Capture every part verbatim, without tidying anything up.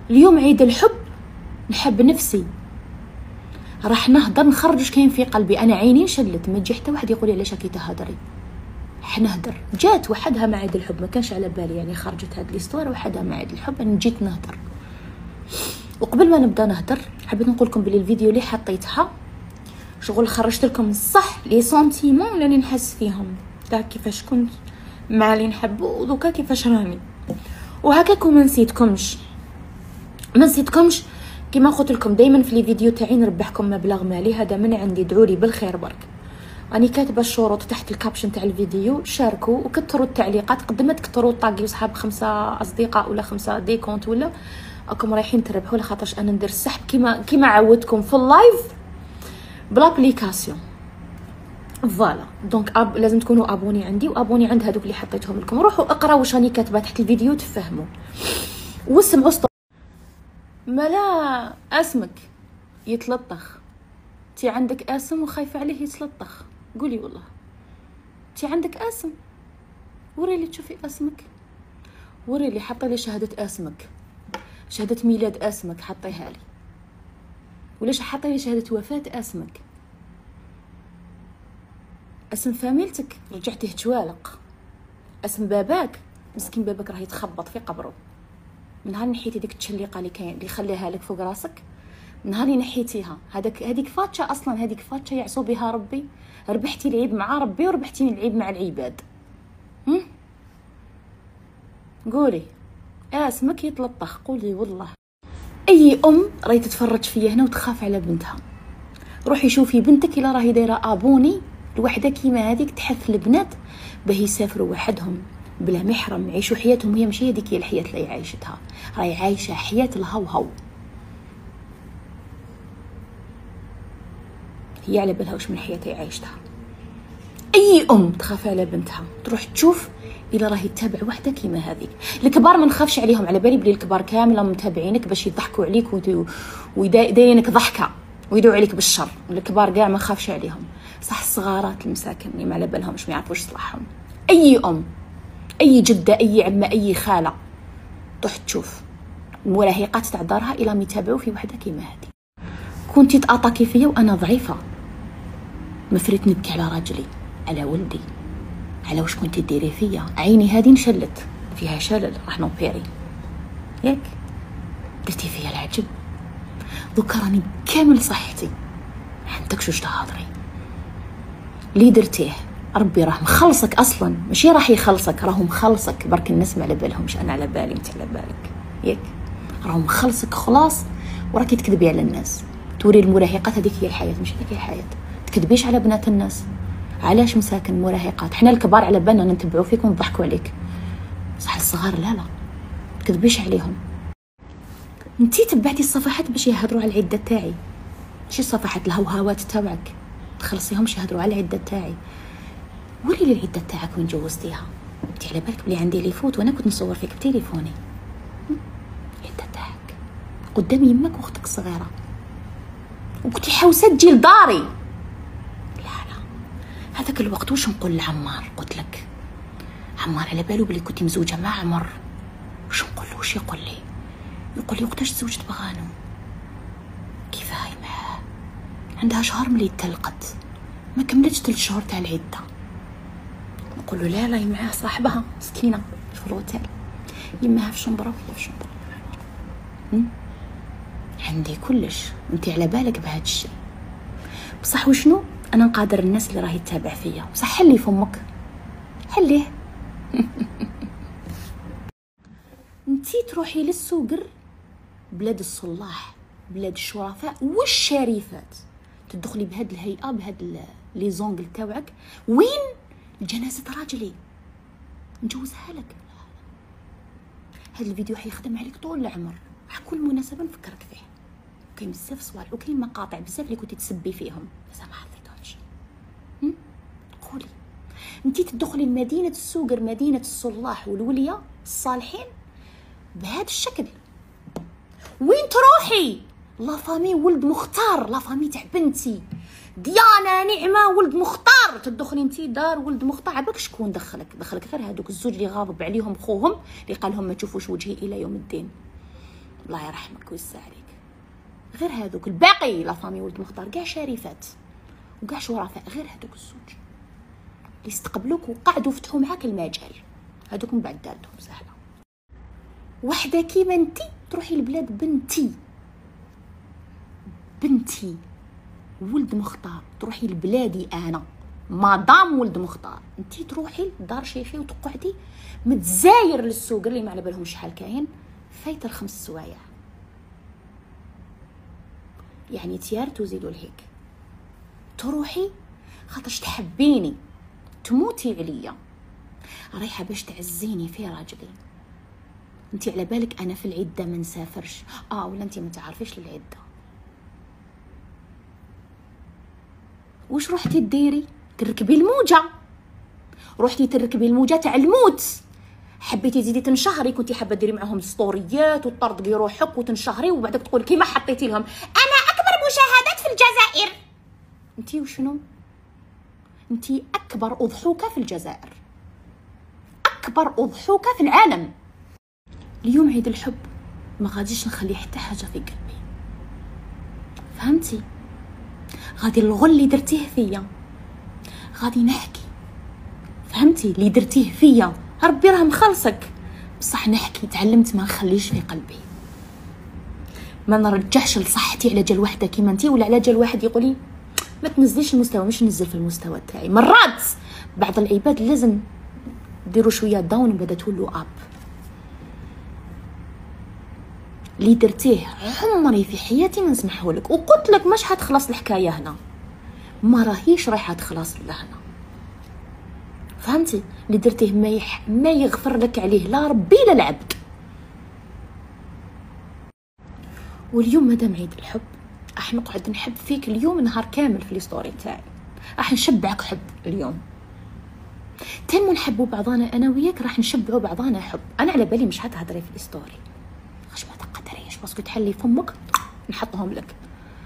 اليوم عيد الحب، نحب نفسي، راح نهضر نخرج واش كاين في قلبي. انا عيني انشلت، ما تجي حتى واحد يقول لي علاش راكي تهضري. حنهدر، جات وحدها مع عيد الحب، ما كانش على بالي يعني خرجت هاد ليستوار وحدها مع عيد الحب، انا جيت نهضر. وقبل ما نبدا نهضر حبيت نقول لكم بلي الفيديو اللي حطيتها شغل خرجت لكم صح لي سونتيمون اللي نحس فيهم، تاع كيفاش كنت مع اللي نحبو ودوكا كيفاش راني. وهكاك ما نسيتكمش ما نسيتكمش كيما قلت لكم دائما في لي فيديو تاعي نربحكم مبلغ مالي، هذا من عندي، دعولي بالخير برك. راني كاتبه الشروط تحت الكابشن تاع الفيديو، شاركوا وكثروا التعليقات، قد ما تكثروا طاقيو صحاب خمسه اصدقاء ولا خمسه ديكونت ولا راكم رايحين تربحوا، لخاطرش انا ندير السحب كيما كيما عودتكم في اللايف بلابليكاسيون. فوالا دونك أب... لازم تكونوا ابوني عندي وابوني عند هذوك اللي حطيتهم لكم. روحوا اقراوا واش راني كاتبه تحت الفيديو تفهموا واسمعوا. ملا اسمك يتلطخ، تي عندك اسم وخايفه عليه يتلطخ، قولي والله تي عندك اسم، وري لي تشوفي اسمك، وري لي، حطي لي شهاده اسمك، شهاده ميلاد اسمك حطيها لي، ولاش حطي لي شهاده وفاه اسمك، اسم فاميلتك رجعتيه توالق، اسم باباك مسكين باباك راه يتخبط في قبره، من نهار نحيتي ديك التشليقه اللي كاين اللي خليها لك فوق راسك، من نهار اللي نحيتيها هذاك هذيك فاتشه، اصلا هذيك فاتشه يعصو بها ربي، ربحتي العيب مع ربي وربحتيني العيب مع العباد. هم قولي اسمك يتلطخ، قولي والله. اي ام راهي تتفرج فيا هنا وتخاف على بنتها، روحي شوفي بنتك الا راهي دايره ابوني لوحده كيما هذيك، تحث البنات باه يسافروا وحدهم بلا محرم، يعيشوا حياتهم، هي ماشي هذيك هي الحياه اللي عايشتها، راهي عايشه حياه الهوهو، هي على بالها واش من حياه هي عايشتها. اي ام تخاف على بنتها تروح تشوف الا راهي تتابع وحده كيما هذيك. الكبار ما نخافش عليهم، على بالي بلي الكبار كامل متابعينك باش يضحكوا عليك ويدايرينك ضحكه ويدعوا عليك بالشر، الكبار كاع ما نخافش عليهم، صح الصغارات المساكن اللي ما على بالهمش ما يعرفوش صلاحهم. اي ام، اي جده، اي عمه، اي خاله تروح تشوف المراهقات تاع دارها الا متابعوا في وحده كيما هذه. كنتي تاطاكي فيا وانا ضعيفه، ما فريت نبكي على راجلي، على ولدي، على واش كنتي ديري فيا، عيني هذه انشلت فيها شلل راح نوبيري، ياك درتي فيا العجب، دوكا راني كامل صحتي، عندك واش تهضري، اللي درتيه ربي راه مخلصك اصلا، ماشي راح يخلصك، راهو مخلصك، برك الناس ما على بالهمش، انا على بالي انت على بالك، ياك راهو مخلصك خلاص، وراكي تكذبي على الناس، توري المراهقات هذيك هي الحياه، ماشي هذيك هي الحياه، تكذبيش على بنات الناس. علاش مساكن مراهقات، حنا الكبار على بالنا نتبعوا فيكم ونضحكوا عليك، صح الصغار لا لا تكذبيش عليهم. انتي تبعتي الصفحات باش يهضروا على العده تاعي، ماشي الصفحات الهوهاوات تاعك تخلصيهمش يهضروا على العده تاعي. وري لي العده تاعك وين جوزتيها، انت على بالك بلي عندي لي فوت وانا كنت نصور فيك بتليفوني، العده تاعك قدام يمك واختك الصغيره، وكنتي حاوسه تجي لداري. هذاك الوقت واش نقول لعمار، قلت لك عمار على بالو بلي كنتي مزوجه مع عمر، واش نقول له، واش يقول لي، يقول لي وقتاش تزوجت بغانم، كيف هاي معاه عندها شهر ملي تلقت، ما كملتش ثلاث شهور تاع العده، نقول له لا لا معاه صاحبها مسكينه في الوتيل، يماها في شنبره وهي في شنبره، عندي كلش، انت على بالك بهذا الشيء، بصح وشنو انا نقادر الناس اللي راهي تتابع فيا، بصح حلي فمك حليه. انتي تروحي للسوقر، بلاد الصلاح، بلاد الشرفاء والشريفات، تدخلي بهاد الهيئه بهاد لي زونغل تاوعك، وين جنازه راجلي نجوزها لك. هاد الفيديو حيخدم عليك طول العمر، كل مناسبه نفكرك فيه، وكاين بزاف صوالح وكاين مقاطع بزاف اللي كنتي تسبي فيهم بس ما حطيتهمش. قولي انتي تدخلي لمدينه السوقر، مدينه الصلاح والوليه الصالحين بهذا الشكل، وين تروحي لا فامي ولد مختار، لا فامي تاع بنتي ديانا نعمه ولد مختار، تدخلي انتي دار ولد مختار، عباك شكون دخلك؟ دخلك غير هذوك الزوج اللي غاضب عليهم خوهم اللي قال لهم ما تشوفوش وجهي الى يوم الدين، الله يرحمك ويسع عليك. غير هذوك الباقي لا فامي ولد مختار كاع شريفات وكاع شرفاء، غير هذوك الزوج اللي استقبلوك وقعدوا فتحوا معاك المجال، هذوك من بعد دارتهم سهله. وحده كيما انتي تروحي لبلاد بنتي بنتي ولد مختار، تروحي لبلادي انا مدام ولد مختار، انتي تروحي لدار شيخي وتقعدي متزاير للسوق اللي ما على بالهم شحال كاين فايت الخمس سوايع، يعني تيارت وزيدوا لهيك. تروحي خاطرش تحبيني تموتي عليا، رايحه باش تعزيني في راجلي. انتي على بالك انا في العده ما نسافرش؟ اه ولا انتي ما تعرفيش العده؟ واش روحتي ديري؟ تركبي الموجه، روحتي تركبي الموجه تاع الموت. حبيتي تزيدي تنشهري، كنتي حابه ديري معاهم ستوريات وتطردقي روحك وتنشهري وبعدك تقولي كيما حطيتي لهم انا اكبر مشاهدات في الجزائر. انتي وشنو؟ انتي اكبر اضحوكه في الجزائر، اكبر اضحوكه في العالم. اليوم عيد الحب، ما غاديش نخلي حتى حاجه في قلبي، فهمتي؟ غادي الغل اللي درتيه فيا غادي نحكي، فهمتي؟ اللي درتيه فيا ربي راه مخلصك، بصح نحكي. تعلمت ما نخليش في قلبي، ما نرجعش لصحتي على جال وحده كيما انتي، ولا على جال واحد يقولي ما تنزليش المستوى، مش ننزل في المستوى تاعي. مرات بعض العباد لازم ديروا شويه داون وبدا تولوا اب. اللي درتيه عمري في حياتي ما نسمحهولك، وقلت لك مش حتخلص الحكايه هنا، ما راهيش رايحه تخلص لهنا، فهمتي؟ اللي درتيه ما يح... ما يغفر لك عليه لا ربي لا العبد. واليوم مادام عيد الحب راح نقعد نحب فيك اليوم نهار كامل في الستوري تاعي، راح نشبعك حب اليوم. تنمو نحبوا بعضانا انا وياك، راح نشبعوا بعضانا حب. انا على بالي مش حتهضري في الستوري، واش ما تقدريش باسكو تحلي فمك نحطهم لك،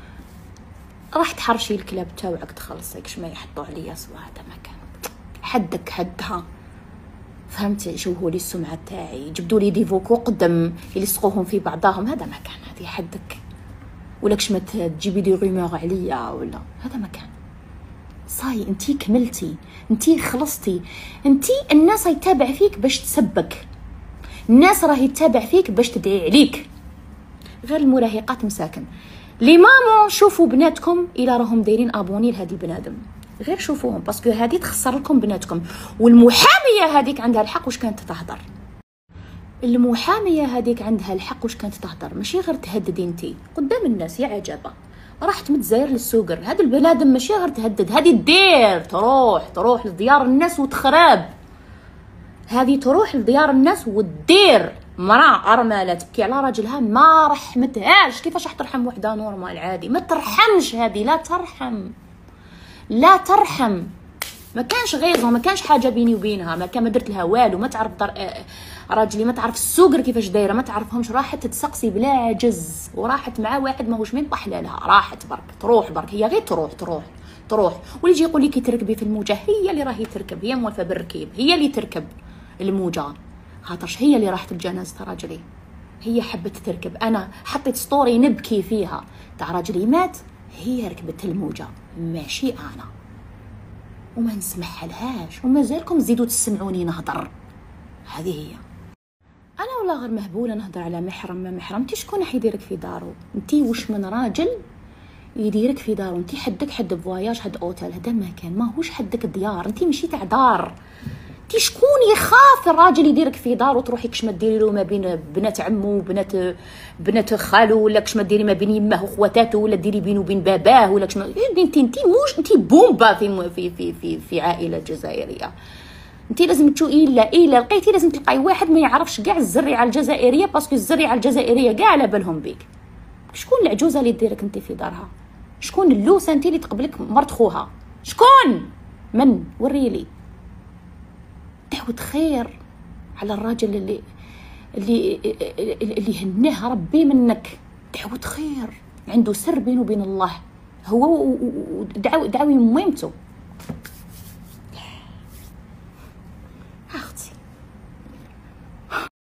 راح تحرشي الكلاب تاوعك تخلصيك شما يحطوا عليا سوا. هذا ما كان حدك حدها، فهمتي؟ شوهوا لي السمعه تاعي، جبدوا لي ديفوكو قدم يلصقوهم في بعضهم، هذا ما كان. هذه حدك، ولكش ما تجيبي لي رومور عليا ولا، هذا ما كان. صاي انتي كملتي، انتي خلصتي، انتي الناس يتابع فيك باش تسبك، الناس راه يتابع فيك باش تدعي عليك. غير المراهقات مساكن لي مامون، شوفوا بناتكم الى راهم دايرين ابوني لهذا البنادم، غير شوفوهم باسكو هذه تخسر لكم بناتكم. والمحاميه هذيك عندها الحق واش كانت تهضر، المحاميه هذيك عندها الحق واش كانت تهضر، ماشي غير تهددي انتي قدام الناس. يا عجبه راحت متزاير للسوقر، هذا البنادم ماشي غير تهدد، هذه دير تروح تروح لديار الناس وتخرب، هذه تروح لديار الناس ودير مراه ارمله تبكي على راجلها ما رحمتهاش. كيفاش راح ترحم وحده نورمال عادي؟ ما ترحمش، هذه لا ترحم لا ترحم. ما كانش غيظه، ما كانش حاجه بيني وبينها، ما كان ما درت لها والو، ما تعرف در... راجلي ما تعرف السوقر كيفاش دايره، ما تعرفهمش. راحت تتسقسي بلا عجز، وراحت مع واحد ماهوش من طحلالها، راحت برك تروح برك، هي غير تروح تروح تروح. واللي يجي يقول لي كي تركبي في الموجه، هي اللي راهي تركب، هي موالفه بالركيب، هي اللي تركب الموجه، خاطرش هي اللي راحت لجنازه راجلي، هي حبت تركب. انا حطيت ستوري نبكي فيها تاع راجلي مات، هي ركبت الموجه ماشي انا، وما نسمح لهاش، وما زالكم تزيدوا تسمعوني نهضر. هذه هي. انا ولا غير مهبوله نهضر على محرم ما محرم. انت شكون راح يديرك في دارو؟ انت واش من راجل يديرك في دارو؟ انت حدك حد فواياج، حد اوتيل، هذا ما كان ماهوش حدك ديار، انت ماشي تاع دار. انت شكون يخاف الراجل يديرك في دار وتروحي كش ما ديري له ما بين بنات عمو وبنات بنات خالو، ولا كش ما ديري ما بين يمه وخواتاته، ولا ديري بينه وبين باباه، ولا كش ما انت انت موش انت بومبا في في في في, في عائله جزائريه. انت لازم تشوفي الا الا لقيتي لازم تلقاي واحد ما يعرفش كاع الزريعه الجزائريه، باسكو الزريعه الجزائريه كاع على بالهم بيك. شكون العجوزه اللي ديرك انت في دارها؟ شكون اللوسه انت اللي تقبلك مرت خوها؟ شكون؟ من؟ وريلي. دعوة خير على الراجل اللي اللي اللي هناه ربي منك، دعوة خير، عنده سر بينه وبين الله، هو ودعوة دعوة مهمته.